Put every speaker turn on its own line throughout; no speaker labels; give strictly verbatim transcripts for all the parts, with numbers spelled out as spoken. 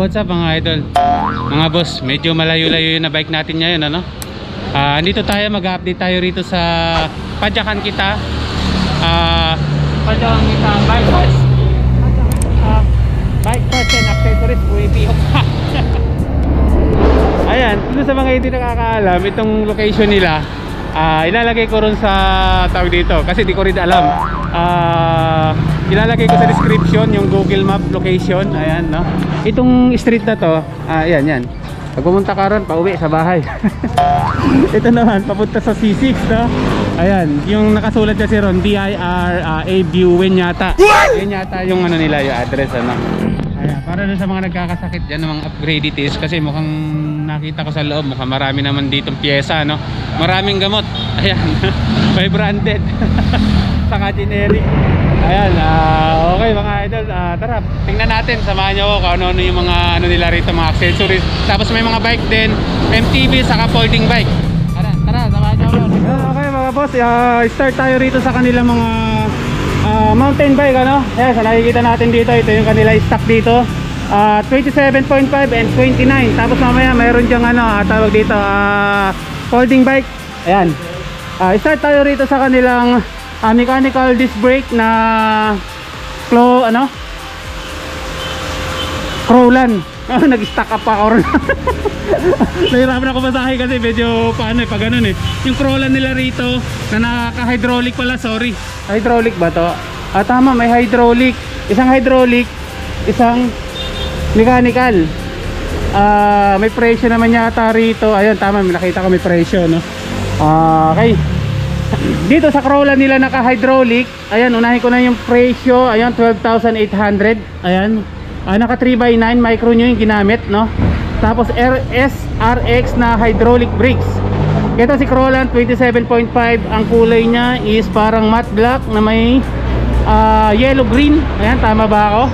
what's up mga idol? Mga boss, medyo malayo-layo yung na bike natin ngayon, ano? Uh, andito tayo, mag-update tayo rito sa Padyakan Kita. Uh, Padyakan Kita Bike Parts. Uh, bike Parts and Accessories, U A P. Ayan, dito sa mga hindi nakakaalam, itong location nila, uh, ilalagay ko rin sa tawag dito kasi di ko rin alam. Uh, ilalagay ko sa description yung Google Map location. Ayan, no? Itong street na to, uh, ayan, yan. Pag pumunta ka ron, pauwi sa bahay. Ito naman, papunta sa C six, no? Ayan, yung nakasulat kasi ron, B I R uh, A Viewin yata. Yun yata yung ano nila, yung address, ano? Ayan, para doon sa mga nagkakasakit dyan ng mga upgradities, kasi mukhang nakita ko sa loob, mukhang marami naman ditong pyesa, no? Maraming gamot. Ayan, may branded. Saka generic. Ayan, uh, okay mga idol, uh, tara, tingnan natin, samahan nyo ako kung ano-ano yung mga ano nila rito, mga accessories. Tapos may mga bike din, M T B, saka folding bike. Tara, tara, samahan nyo ako. Okay mga boss, uh, start tayo rito sa kanilang mga uh, mountain bike, ano? Ayan, so nakikita natin dito, ito yung kanila stock dito, uh, twenty-seven point five and twenty-nine. Tapos mamaya mayroon dyang ano, uh, tawag dito, uh, folding bike. Ayan, uh, start tayo rito sa kanilang Uh, mechanical disc brake na Clo, ano? Crowland. Oh, nag-stack up pa ako rin. Nahirapan ako basahin kasi medyo paano eh, pag ganun eh. Yung Crowland nila rito na naka-hydraulic pala, sorry. Hydraulic ba to? Ah, tama, may hydraulic. Isang hydraulic, isang mechanical. Ah, may presyo naman yata rito. Ayun, tama, nakita ko may presyo, no? Ah, okay. Dito sa Crowland nila naka-hydraulic. Ayan, unahin ko na yung presyo. Ayan, twelve thousand eight hundred. Ayan, ah, naka three by nine micro nyo yung ginamit, no? Tapos S R X na hydraulic brakes. Ito si Crowland twenty-seven point five. Ang kulay niya is parang matte black na may uh, yellow green. Ayan, tama ba ako?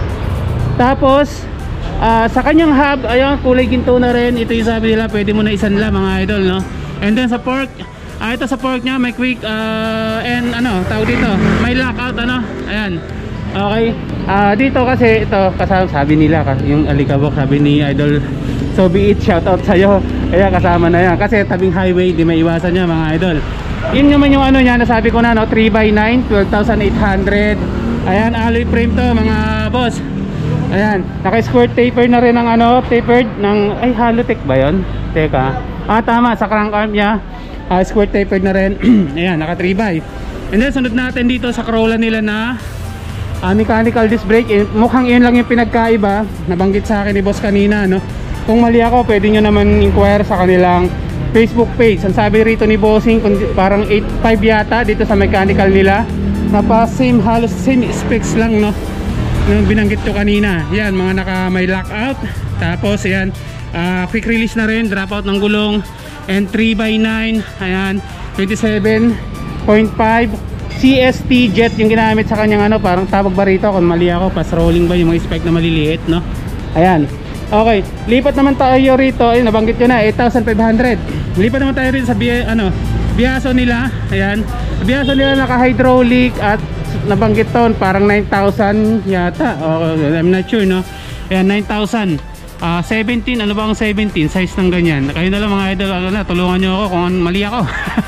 Tapos uh, sa kanyang hub, ayan, kulay ginto na rin. Ito yung sabi nila, pwede mo na isanla mga idol, no? And then sa fork, ah, ito sa fork nya may quick uh, and ano tawag dito, may lockout, ano. Ayan, okay. Ah, dito kasi ito kasama, sabi nila yung alikabok, sabi ni Idol So Be It, shout out sa'yo. Ayan, kasama na yan kasi tabing highway, di may iwasan niya mga idol. Yun naman yung ano niya, nasabi ko na, no, three by nine, twelve thousand eight hundred. Ayan, alloy frame to mga boss. Ayan, naka squirt taper na rin ng ano, tapered ng, ay Halotech ba yun? Teka, ah tama, sa crank arm nya Uh, squirt tapered na rin. Ayan, naka three by. And then sunod natin dito sa Crowland nila na uh, mechanical disc brake. eh, Mukhang yun lang yung pinagkaiba. Nabanggit sa akin ni boss kanina, no? Kung mali ako, pwede nyo naman inquire sa kanilang Facebook page. Ang sabi rito ni bossing, parang eight five yata dito sa mechanical nila, na pa same, halos same specs lang, no? Nung binanggit ko kanina. Yan, mga naka may lockout. Tapos yan, uh, quick release na rin, drop out ng gulong. And three by nine, ayan, twenty-seven point five C S T jet yung ginamit sa kanyang ano, parang tawag ba rito, kung mali ako, pass rolling ba yung mga spec na maliliit, no? Ayan, okay, lipat naman tayo rito. Ayun, nabanggit ko na, eight thousand five hundred. Lipat naman tayo rin sa ano, Biaso nila. Ayan, Biaso nila naka hydraulic at nabanggit to, parang nine thousand yata, oh, I'm not sure, no? Ayan, nine thousand. Uh, seventeen, ano ba ang seventeen? Size ng ganyan. Kayo na lang mga idol, ano na, tulungan nyo ako kung mali ako.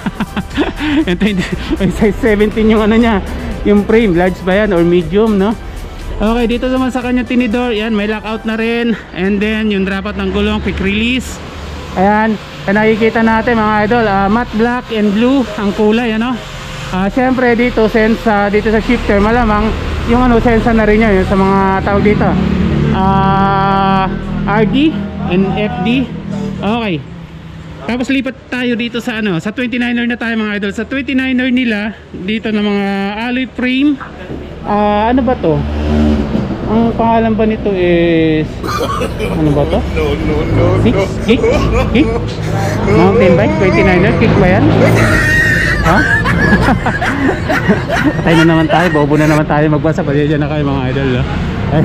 Ito yung size seventeen yung ano nya, yung frame, large ba yan or medium, no? Okay, dito naman sa kanya tinidor, yan, may lockout na rin. And then yung drop out ng gulong, quick release. Ayan, kaya nakikita natin mga idol, uh, matte black and blue ang kulay, ano? Uh, Siyempre dito, sense, uh, dito sa shifter, malamang yung ano, sense na rin yun, sa mga tawag dito. Ah... Uh, R D and F D. Okay. Tapos lipat tayo dito sa ano, sa twenty-niner na tayo mga idol. Sa twenty-niner nila dito na mga alloy frame. Ah, uh, ano ba to? Ang pangalan ba nito is ano ba to? No, no, no. Six? Kick? Kick? Mountain bike twenty-niner, kick ba yan? Ha? Patay na naman tayo, bobo na naman tayo magbasa. Pasensya na kayo mga idol, no?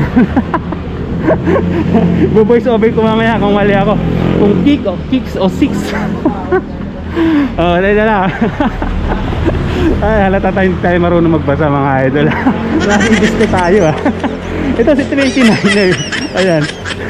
Bo-voice over ko mamaya kung mali ako, kung kick o kicks o six. Oh, dahil na lang. Ay, halata tayo, tayo marunong magbasa mga idol. Nakikibiste tayo ah. Ito si twenty-niner. Ayan.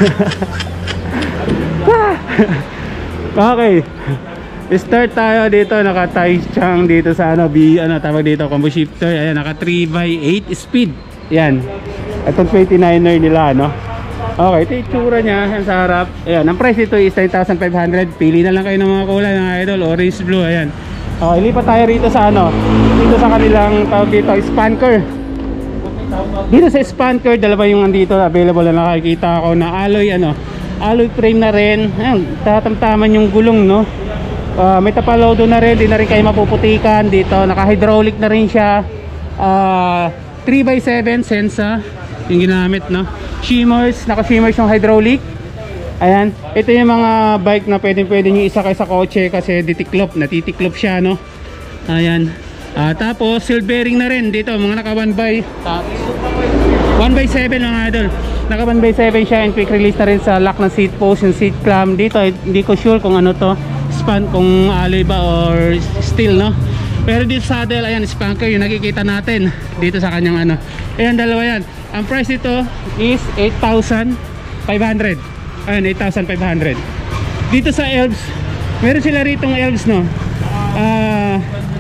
Okay. Start tayo dito, naka Taichung dito sa ano, B, ano tawag dito, combo shifter. Ayan, naka three by eight speed. Ayan. Itong twenty-niner nila, no. Okay, ito yung itsura niya, yan sa harap. Ayan, ang price ito is nine thousand five hundred. Pili na lang kayo ng mga kulay ng idol, orange, blue, ayan. Okay, lipat tayo rito sa ano, dito sa kanilang tawag dito, Spanker. Dito sa Spanker, dalawa yung andito available na nakikita ako na alloy, ano, alloy frame na rin. Ayan, tatamtaman yung gulong, no. Uh, may tapalodo na rin, di na rin kayo mapuputikan dito, naka hydraulic na rin siya. uh, three by seven Sensa yung ginamit, no. Shimmers, naka shimmers yung hydraulic. Ayan, ito yung mga bike na pwedeng pwede nyo isakay sa kotse kasi ditiklop, natitiklop siya, no. Ayan, uh, tapos seal bearing na rin dito, mga naka one by one by seven mga idol, naka one by seven siya, and quick release na rin sa lock ng seat post, yung seat clamp dito. Hindi ko sure kung ano to, span, kung alloy ba or steel, no. Pero dito sa saddle, ayan, Spanker yung nakikita natin dito sa kanyang ano. Ayan, dalawa yan. Ang price ito is eight thousand five hundred. Ayan, eight thousand five hundred. Dito sa Elves, meron sila ritong Elves, no. Ah, uh,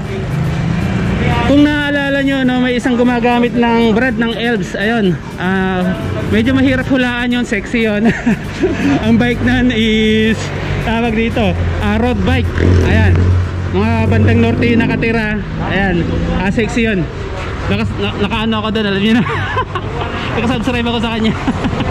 kung naalala nyo, no, may isang gumagamit ng brand ng Elves. Ayun, uh, medyo mahirap hulaan yon, sexy yon. Ang bike nan is tawag dito, uh, road bike. Ayan, mga bandang norte yung nakatira. Ayan, uh, sexy yon. Naka, na, nakaano ako doon, alam nyo na. Nakasubscribe ako sa kanya.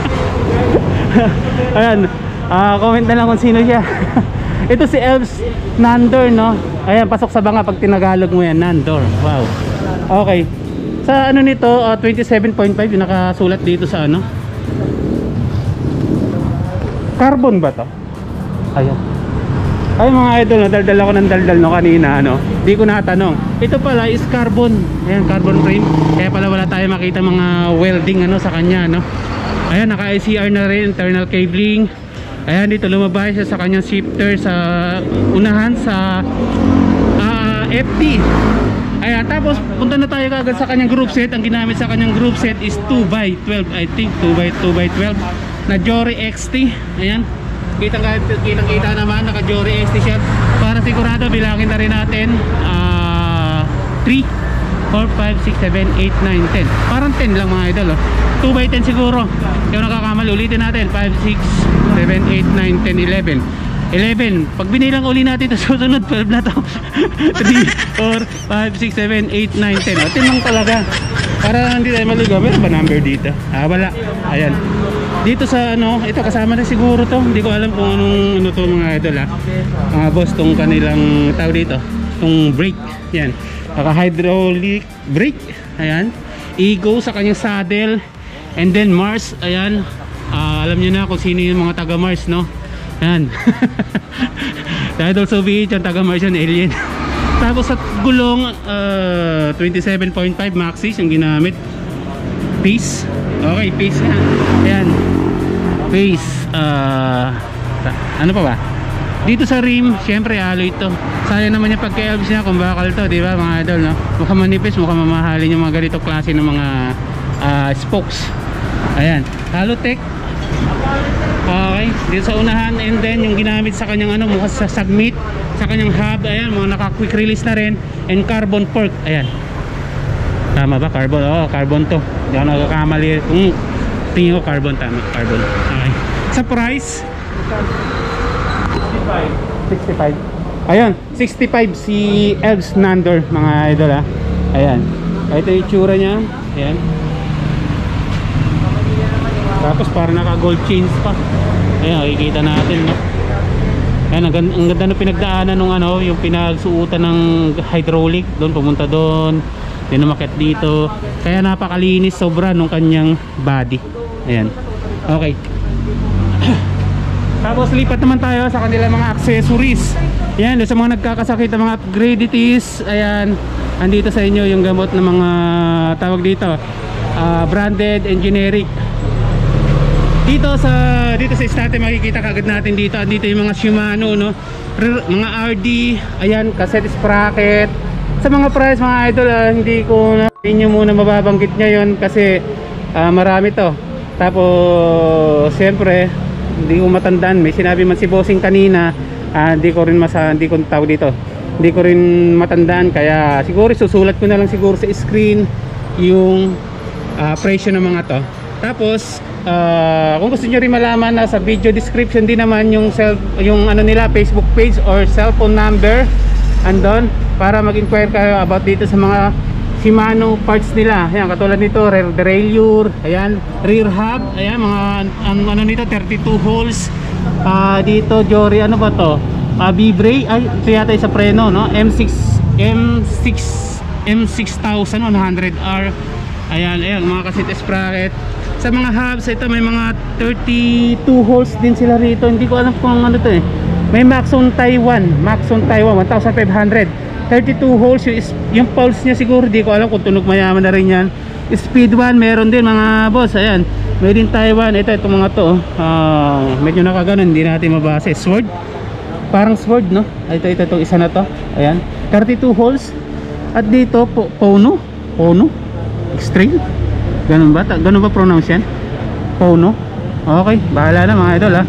Ayan, uh, comment na lang kung sino siya. Ito si Elves Nandor, no. Ayan, pasok sa banga pag tinagalog mo yan, Nandor. Wow. Okay. Sa ano nito, uh, twenty-seven point five yung nakasulat dito sa ano. Carbon ba to? Ayan. Ay mga idol, no, daldal ako ng daldal, no, kanina, ano. Di ko natanong. Ito pala is carbon. Ayan, carbon frame. Kaya pala wala tayo makita mga welding ano sa kanya, no. Ayan, naka I C R na rin, internal cabling. Ayan, dito lumabas siya sa kanyang shifter sa unahan sa uh, F T. Ayan, tapos punta na tayo kagad sa kanyang group set. Ang ginamit sa kanyang group set is two by twelve, I think, two by twelve na Jory X T. Ayan, kitang kitang kita naman, naka Jory X T siya. Para sigurado, bilangin na rin natin uh, three, four, five, six, seven, eight, nine, ten. Parang ten lang mga idol, oh. two by ten siguro. Kaya nakakamali, ulitin natin. Five, six, seven, eight, nine, ten, eleven. eleven. Pag binilang uli natin ito, susunod twelve na to. three, four, five, six, seven, eight, nine, ten. O, ten lang talaga. Para hindi tayo maligaw. Meron ba number dito? Ah, wala. Ayan. Dito sa ano, ito kasama na siguro to. Hindi ko alam kung anong ano to mga idol, ha. Mga boss, tong kanilang tao dito. Tong brake. Yan. Naka hydraulic brake. Ayan. Ego sa kanyang saddle. And then Mars, ayan, uh, alam nyo na kung sino yung mga taga Mars, no? Ayan. Dahil also be it yung taga Mars, yung alien. Tapos sa gulong, uh, twenty-seven point five Maxxis yung ginamit. Pace. Okay, pace nga. Ayan. Pace. Uh, ano pa ba? Dito sa rim, syempre alloy ito. Sayang naman yung pagka-elves niya kung bakal to, di ba mga idol, no? Mukhang manipis, mukhang mamahalin yung mga ganito klase ng mga uh, spokes. Ayan, Halotech. Okay, dito sa unahan, and then yung ginamit sa kanyang ano, mukha sa submit, sa kanyang hub, ayan, mga naka quick release na rin, and carbon fork. Ayan, tama ba? Carbon, oh, carbon to. Hindi ako nagkakamali. Mm, tingin ko carbon, tama, carbon. Okay, sa price sixty-five. Ayan, sixty-five si Elves Nandor mga idol, ha. Ayan, ito yung itsura niya. Ayan. Tapos para naka gold chains pa. Ayan, makikita natin, no? Ayan, ang ganda, ang ganda ng pinagdaanan nung ano, yung pinagsuutan ng hydraulic. Doon, pumunta doon, din umakyat dito. Kaya napakalinis sobra nung kanyang body. Ayan. Okay. Tapos lipat naman tayo sa kanilang mga accessories. Ayan, sa mga nagkakasakit ng mga upgradities. Ayan, andito sa inyo yung gamot ng mga tawag dito, uh, branded and generic. Dito sa dito sa estante makikita kagad natin dito. Andito yung mga Shimano, no? R mga R D, ayan, cassette sprocket, Sa mga price mga idol, uh, hindi ko na inyo muna mababanggit ngayon kasi uh, marami to. Tapos siyempre hindi ko matandaan, may sinabi man si bossing kanina, uh, hindi ko rin masa hindi ko tawag dito, hindi ko rin matandaan, kaya siguro susulat ko na lang siguro sa screen yung uh, presyo ng mga to. Tapos uh, kung gusto niyo rin malaman, na sa video description din naman yung self, yung ano nila, Facebook page or cellphone number andon, para mag-inquire kayo about dito sa mga Shimano parts nila. Ayan, katulad nito, rear derailleur, ayan, rear hub, ayan, mga ang, ano nito, thirty-two holes. Uh, dito, Jory, ano ba to? Uh, B-brake, ay, ito yata sa preno, no? M six, M six, M six thousand one hundred R. Ayan, ayan, mga cassette sprocket. Sa mga hubs, ito may mga thirty-two holes din sila rito. Hindi ko alam kung ano to eh. May Maxon Taiwan, Maxon Taiwan one thousand five hundred. thirty-two holes yung, yung pulse niya siguro, di ko alam kung tunog mayaman na rin yan. Speed one meron din mga boss, ayan, made in Taiwan. Ito, itong mga to, uh, medyo nakaganon, hindi natin mabase. Sword, parang sword, no? Ito, ito, itong isa na to, ayan, thirty-two holes. At dito, po, Pono, Pono Extreme, ganun ba? Ganun ba pronounce yan? Pono. Okay, bahala na mga idol ha.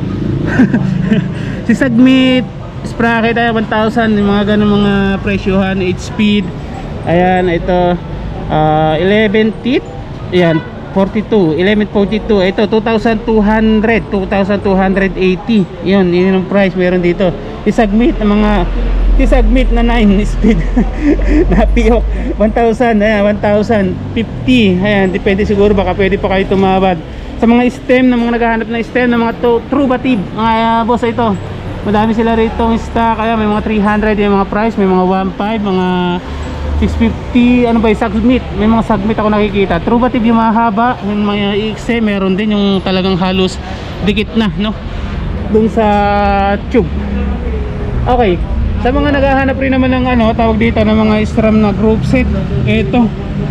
Si Sagmit sprocket ay one thousand, yung mga ganun mga presyohan. eight speed, ayan, ito uh, eleven teeth, ayan, forty-two, eleven forty-two. Ito two thousand two hundred, two thousand two hundred eighty. Yun, yun yung price meron dito. Isagmit na mga isagmit na nine speed na pihok, one thousand, ayan, one thousand fifty. Ayan, depende siguro, baka pwede pa kayo tumawad. Sa mga stem, na mga naghahanap ng stem, na mga true batib, mga uh, boss, ito madami sila rito ng stock. Kaya may mga three hundred yung mga price, may mga one five, mga six fifty. Ano ba yung Sagmit? May mga Sagmit ako nakikita. True batib yung mahaba, yung mga X M, meron din yung talagang halos dikit na, no, dun sa tube. Okay, sa mga naghahanap rin naman ng ano, tawag dito ng mga SRAM na group set, ito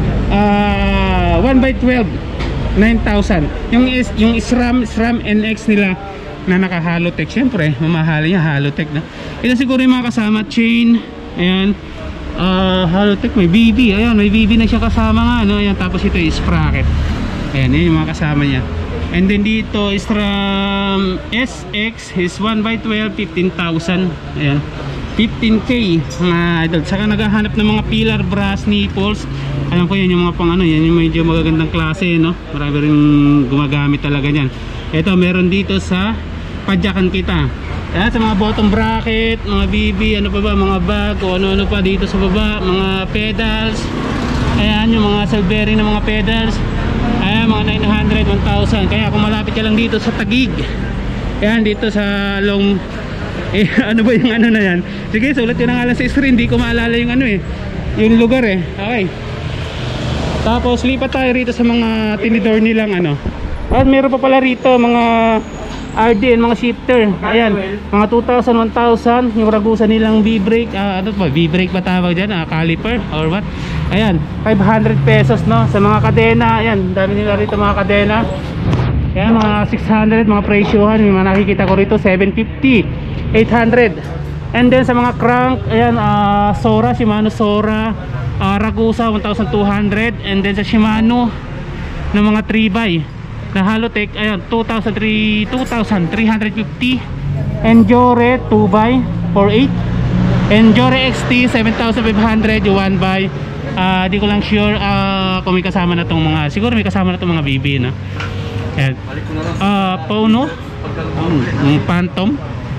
uh, one by twelve, nine thousand. Yung, is, yung SRAM, SRAM N X nila na naka Halotech, syempre mamahali niya Halotech na. Ito siguro yung mga kasama, chain, ayan, uh, Halotech, may B B, ayan, may B B na siya kasama nga, no? Ayan, tapos ito yung sprocket, ayan, yun yung mga kasama niya. And then dito SRAM S X is one by twelve, fifteen thousand, ayan, fifteen K mga idol. Saka naghahanap ng mga pillar brass nipples, alam ko yan yung mga pang ano, yan yung medyo magagandang klase, no? Marami rin gumagamit talaga yan. Ito meron dito sa padyakan kita. Ayan, sa mga bottom bracket, mga B B, ano pa ba, mga bag o ano-ano pa dito sa baba, mga pedals. Ayan, yung mga self bearing na mga pedals. Ayan, mga nine hundred, one thousand. Kaya kung malapit ka lang dito sa Taguig, ayan, dito sa long, eh, ano ba yung ano na yan? Sige, sulat yun na nga lang sa screen, di ko maalala yung ano eh, yung lugar eh. Okay, tapos lipat tayo rito sa mga tinidor nilang ano. At meron pa pala rito mga R D and mga shifter. Ayan, mga two thousand, one thousand. Yung ragusan nilang B-brake, uh, ano ba, B-brake ba tawag dyan? Uh, caliper or what? Ayan, five hundred pesos, no? Sa mga kadena, ayan, dami nila rito mga kadena. Ayan, mga six hundred, mga presyohan. Yung mga nakikita ko rito, seven fifty, eight hundred. And then sa mga crank, ayan, uh, Sora, Shimano Sora, uh, Ragusa, one thousand two hundred. And then sa Shimano na mga three by na Halotech, ayan, two thousand three hundred fifty. Endure two by four eight. Endure X T seven thousand five hundred, yung one by. Uh, di ko lang sure uh, kung may kasama na tong mga, siguro may kasama na tong mga B B, no? Ayan. Uh, Pono, um, Phantom.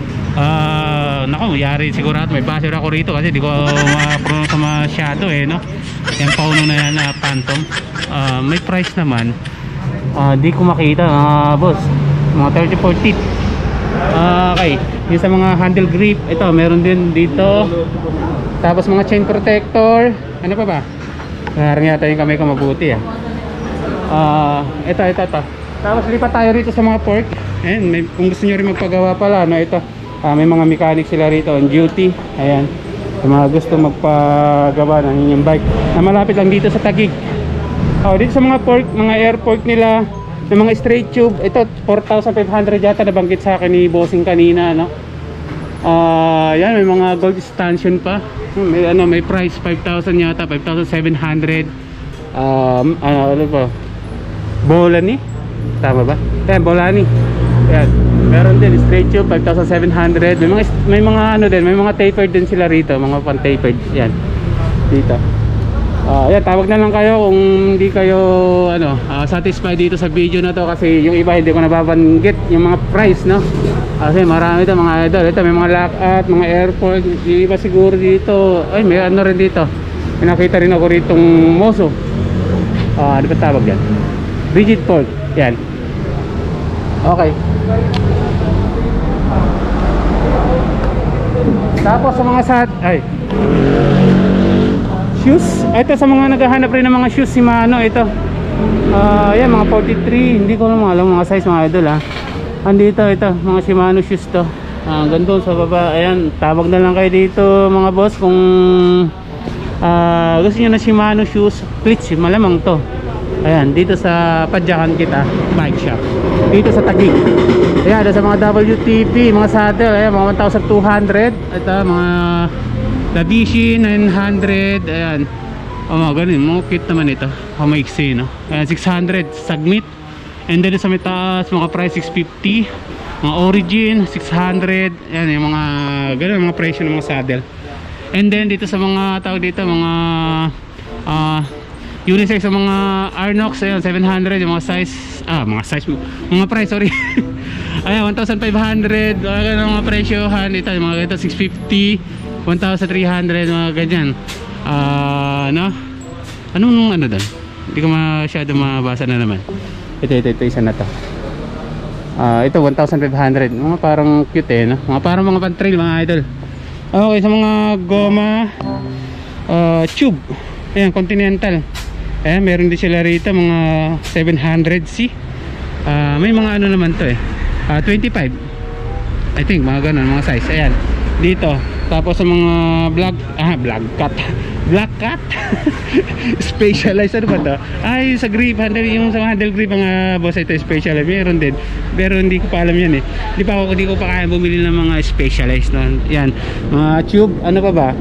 Uh, naku, yari sigurado may buzzer ako rito kasi di ko ma-pronounce masyado eh, no? Yan, Pono na yan, uh, Phantom. Uh, may price naman. Uh, di ko makita mga uh, boss, mga thirty-four teeth. Uh, okay, yung sa mga handle grip, ito meron din dito. Tapos mga chain protector, ano pa ba? Harang yata yung kamay ko mabuti ah. Uh, ito, ito, ito. Tapos lipat tayo rito sa mga fork. Ayan, may, kung gusto nyo rin magpagawa pala, no, ito, uh, may mga mechanic sila rito on duty. Ayan, yung mga gusto magpagawa ng inyong bike na malapit lang dito sa Taguig. Oh, dito sa mga fork, mga air fork nila, ng mga straight tube, ito four thousand five hundred yata nabanggit sa akin ni bossing kanina, no? Ah, yan, may mga gold stanchion pa. May ano, may price five thousand yata, five thousand seven hundred. Um, ano, ano pa? Bolani? Tama ba? Ayan, Bolani. Ayan. Meron din straight tube five thousand seven hundred. May mga may mga ano din, may mga tapered din sila rito, mga pan-tapered. Yan. Dito. Ah, uh, yan, tawag na lang kayo kung hindi kayo ano, uh, satisfied dito sa video na to kasi yung iba hindi ko nababanggit yung mga price, no? Kasi marami ito mga idol. Ito may mga lockout, mga airport, yung iba siguro dito. Ay, may ano rin dito. May nakita rin ako ritong Moso. Ah, uh, ano ba tawag yan? Rigid port. Yan. Okay. Tapos sa mga sat ay shoes, ito sa mga naghahanap rin ng mga shoes si Mano, ito uh, yan mga forty-three, hindi ko naman alam mga size mga idol ha. Andito ito, mga Shimano shoes to, uh, gandun sa baba. Ayan, tawag na lang kayo dito mga boss kung uh, gusto nyo na Shimano shoes, cleats, malamang to. Ayan, dito sa Padyakan kita bike shop, dito sa Taguig. Ayan, sa mga W T P, mga saddle, ayan, mga one thousand two hundred. Ito, mga Dabishi nine hundred. Ayan, o oh, mga ganun, mga cute naman ito, kamaiksi, no? Ayan, six hundred, Sagmit. And then sa may taas, mga price six fifty. Mga Origin, six hundred. Ayan, yung mga ganun, mga presyo ng mga saddle. And then dito sa mga tawag dito, mga ah uh, unisex sa mga Arnox, ayan, seven hundred, yung mga size, ah, mga size, mga price, sorry. Ayan, one thousand five hundred, mga, mga presyohan, ito, yung mga ito, six fifty, one thousand three hundred, mga ganyan. Ah, uh, no? Anong, ano doon? Hindi ko masyado mabasa na naman. Ito, ito, ito, isa na to. Ah, uh, ito, one thousand five hundred, mga parang cute eh, no? Mga parang mga pan-trail, mga idol. Okay, sa mga goma, uh, tube, ayan, Continental. Eh, meron din sila rito mga seven hundred C. Uh, may mga ano naman to eh. Uh, twenty-five. I think mga ganun, mga size. Ayan. Dito. Tapos sa mga black, ah, black cat. Black cat. Specialized, ano ba to? Ay, sa grip, handle, yung sa handle grip, mga boss, ito specialized. Meron din. Pero hindi ko pa alam yan eh. Hindi pa ako, hindi ko pa kaya bumili ng mga specialized. No? Yan. Mga tube, ano pa ba?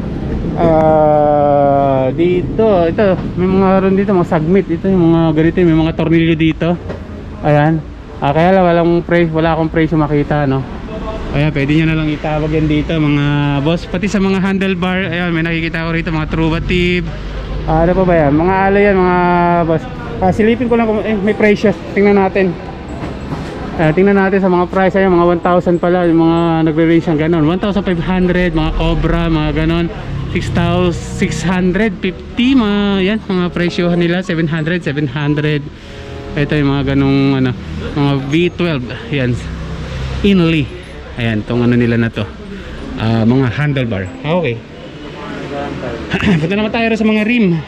Uh, dito ito may mga ron dito, mga Sagmit, ito yung mga ganito, may mga tornilyo dito. Ayan, ah, kaya lang walang price, wala akong price makita, no? Ayan, pwede nyo na lang itawag yan dito mga boss, pati sa mga handlebar. Ayan, may nakikita ko rito mga Truvative, ah, ano pa ba yan, mga alay yan mga boss. Ah, silipin ko lang kung eh, may price. Tingnan natin. Uh, tingnan natin sa mga price. Ayan, mga one thousand pala yung mga nagre-range ng ganon, one thousand five hundred, mga Cobra, mga ganon, six thousand six hundred fifty, mga yan, mga presyohan nila, seven hundred, seven hundred. Ito yung mga ganong ano, mga V twelve, yan, Inley. Ayan, tong ano nila na to, uh, mga handlebar. Okay. Punta naman tayo sa mga rim.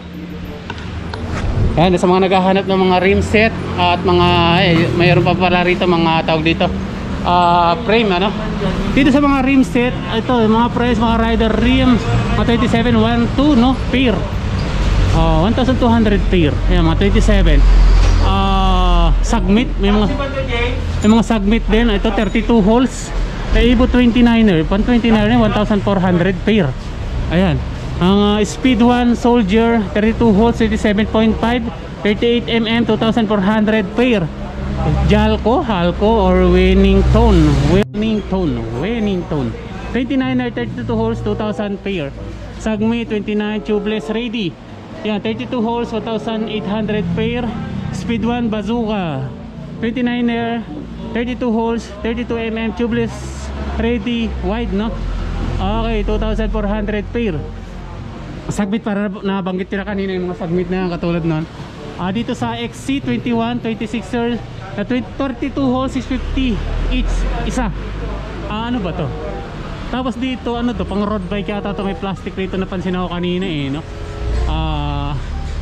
Ayan, sa mga naghahanap ng mga rim set at mga eh, mayroon pa pala rito mga tawag dito, uh, frame, ano. Dito sa mga rim set, ito mga price, mga rider rims, mga twenty-seven, one, two, no, pair, uh, one thousand two hundred pair. Ayan, mga twenty-seven. uh, Sagmit, may mga may mga Sagmit din. Ito thirty-two holes, Evo twenty-niner, pan twenty-niner, one thousand four hundred pair. Ayan, ang uh, Speed one Soldier, thirty-two holes, eighty-seven point five, thirty-eight millimeter, two thousand four hundred pair. Jalco, Halco, or Wennington, Wennington, Wennington, twenty-niner, thirty-two holes, two thousand pair. Sagmit twenty-nine, tubeless ready. Yan, thirty-two holes, one thousand eight hundred pair. Speed one Bazooka, twenty-niner, thirty-two holes, thirty-two millimeter, tubeless ready, wide, no? Okay, two thousand four hundred pair. Sagmit, para nabanggit nila kanina yung mga Sagmit na katulad nun. Ah, dito sa X C twenty-one, twenty-sixer, na thirty-two holes, six fifty each isa. Ah, ano ba to? Tapos dito, ano to, pang road bike yata to, may plastic rito, napansin ako kanina eh, no? Ah,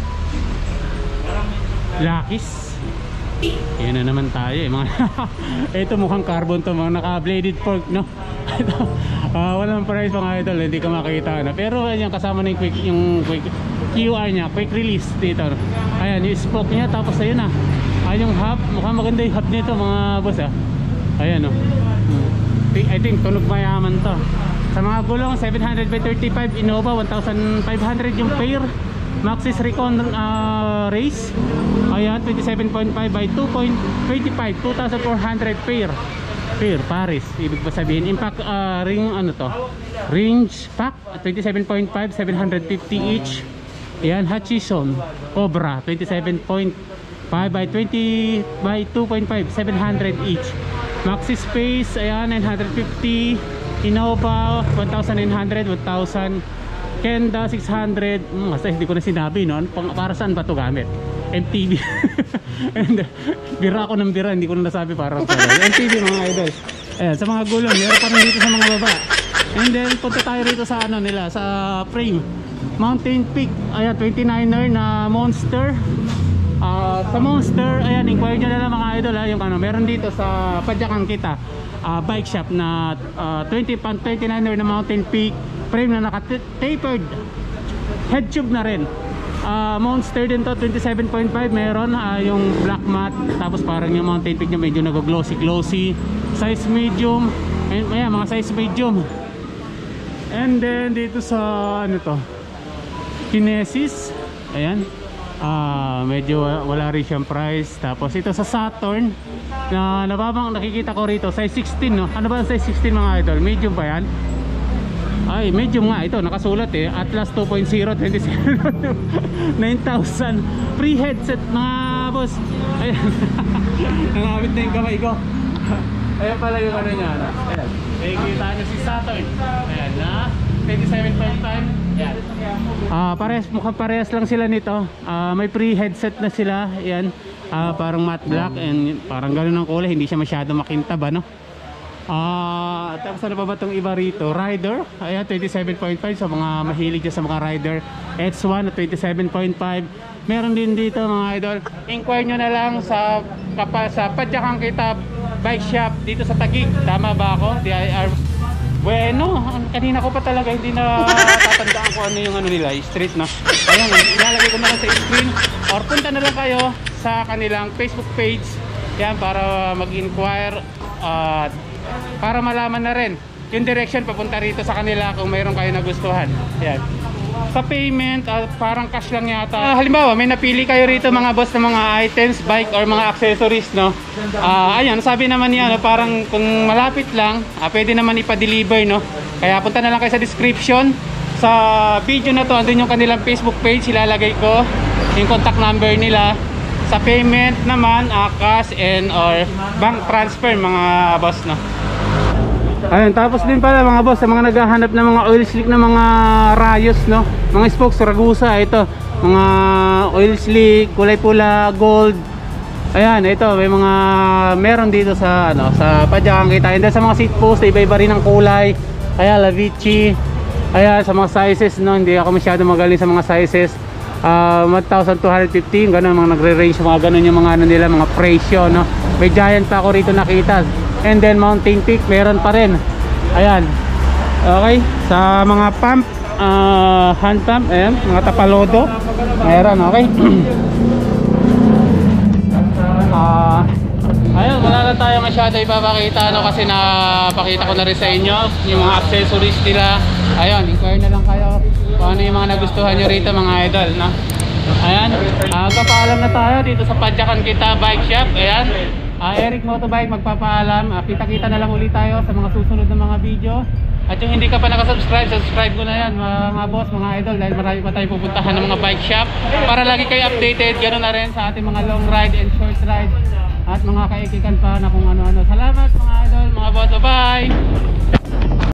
Lakis. Yan na naman tayo eh, mga ito mukhang carbon to, mga naka bladed fork, no? Uh, walang price mga idol, hindi ka makita na. Pero yan, kasama na yung quick, yung quick Q R nya, quick release dito. Ayan, yung spoke nya, tapos ayun na. Ayan yung hub, mukhang maganda yung hub nito mga boss, ah. Ayan, oh. Hmm. I think tunog mayaman to. Sa mga gulong seven hundred by thirty-five Innova, one thousand five hundred yung pair. Maxxis Recon uh, Race, ayan, twenty-seven point five by two point two five, two thousand four hundred pair. Pair, Paris, ibig ba sabihin. Impact uh, ring, ano to, range pack, twenty-seven point five, seven hundred fifty each. Ayan, Hutchison Cobra, twenty-seven point five by twenty by two point five, seven hundred each. Maxxis Space, ayan, nine hundred fifty. Innova, one thousand nine hundred, one thousand. Kenda, six hundred. Hmm, basta hindi ko na sinabi, no? Pang, para saan ba ito gamit? M T V. And, bira ako ng bira, hindi ko na nasabi para sa M T V, mga idol. Ayan, sa mga gulong, meron pa rin dito sa mga baba. And then, punta tayo rito sa ano nila, sa frame. Mountain Peak, ayan, twenty-niner na Monster. Uh, sa Monster, ayan, inquire nyo na lang mga idol, ha, yung ano, meron dito sa Padyakan Kita uh, bike shop na uh, twenty twenty-niner na Mountain Peak frame na naka-tapered head tube na rin. uh, Monster din to, twenty-seven point five, meron uh, yung black matte, tapos parang yung Mountain Peak nya medyo nag-glossy glossy, size medium, and ayan, mga size medium. And then dito sa ano to, Kinesis, ayan, uh, medyo wala rin siyang price. Tapos ito sa Saturn na nababang nakikita ko rito, size sixteen, no? Ano ba ang size sixteen mga idol? Medium ba yan? Ay, medium nga ito, nakasulat eh, Atlas two point oh, twenty-seven, nine thousand. Free headset mga boss. Ayan. Nangabit na yung kamay ko. Ayan pala yung ano niya, ano? Ayan, nakikita nyo si Saturn. Ayan na, twenty-seven point five. Ayan. Uh, parehas, mukhang parehas lang sila nito. uh, May free headset na sila. Ayan, uh, parang matte black and parang gano'n ang kulay, hindi siya masyado makintab, ano? Ah, uh, tapos ano pa ba itong iba rito? Rider, ayan, twenty-seven point five sa mga mahilig dyan sa mga rider. X one at twenty-seven point five. Meron din dito mga idol. Inquire nyo na lang sa, kapa, sa Padyakan Kita bike shop dito sa Taguig. Tama ba ako? D I R. Bueno, kanina ko pa talaga hindi na tatandaan ko ano yung ano nila, street, no? Ayan, ilalagay ko na lang sa screen. Or punta na lang kayo sa kanilang Facebook page. Yan, para mag-inquire at uh, para malaman na rin yung direction papunta rito sa kanila kung mayroon kayo nagustuhan. Yan. Sa payment, uh, parang cash lang yata. Uh, halimbawa, may napili kayo rito mga boss ng mga items, bike or mga accessories, no? Uh, ayan, sabi naman niya, no, parang kung malapit lang, uh, pwede naman ipa-deliver, no? Kaya punta na lang kayo sa description. Sa video na to, andun yung kanilang Facebook page, ilalagay ko yung contact number nila. Sa payment naman, uh, cash and or bank transfer mga boss, no? Ayun, tapos din pala mga boss, sa mga naghahanap ng mga oil slick na mga rayos, no? Mga spokes, Ragusa, ito. Mga oil slick, kulay pula, gold. Ayan, ito, may mga meron dito sa ano, sa Padyakan Kita. And then sa mga seat post, iba-iba rin ang kulay. Kaya Lavici. Ayan, sa mga sizes, no? Hindi ako masyado magaling sa mga sizes. Uh, one thousand two hundred fifteen, gano'n, mga nagre-range, mga gano'n yung mga ano nila, mga presyo, no? May Giant pa ako rito nakita. And then Mountain Peak, meron pa rin. Ayan. Okay, sa mga pump, uh, hand pump, ayan, mga Tapalodo, meron, okay. uh, ayun, wala na tayo masyado ipapakita, no? Kasi napakita ko na rin sa inyo yung mga accessories nila. Ayun, inquire na lang kayo kung ano yung mga nagustuhan nyo rito mga idol, no? Ayan, uh, magpapaalam na tayo dito sa Padyakan Kita bike shop. Ayan, uh, Eric Motobike magpapaalam. uh, Kita-kita na lang ulit tayo sa mga susunod na mga video. At yung hindi ka pa nakasubscribe, subscribe ko na yan mga boss, mga idol. Dahil marami pa tayo pupuntahan ng mga bike shop para lagi kayo updated. Ganoon na rin sa ating mga long ride and short ride at mga kaikikan pa na kung ano-ano. Salamat mga idol, mga boss, bye!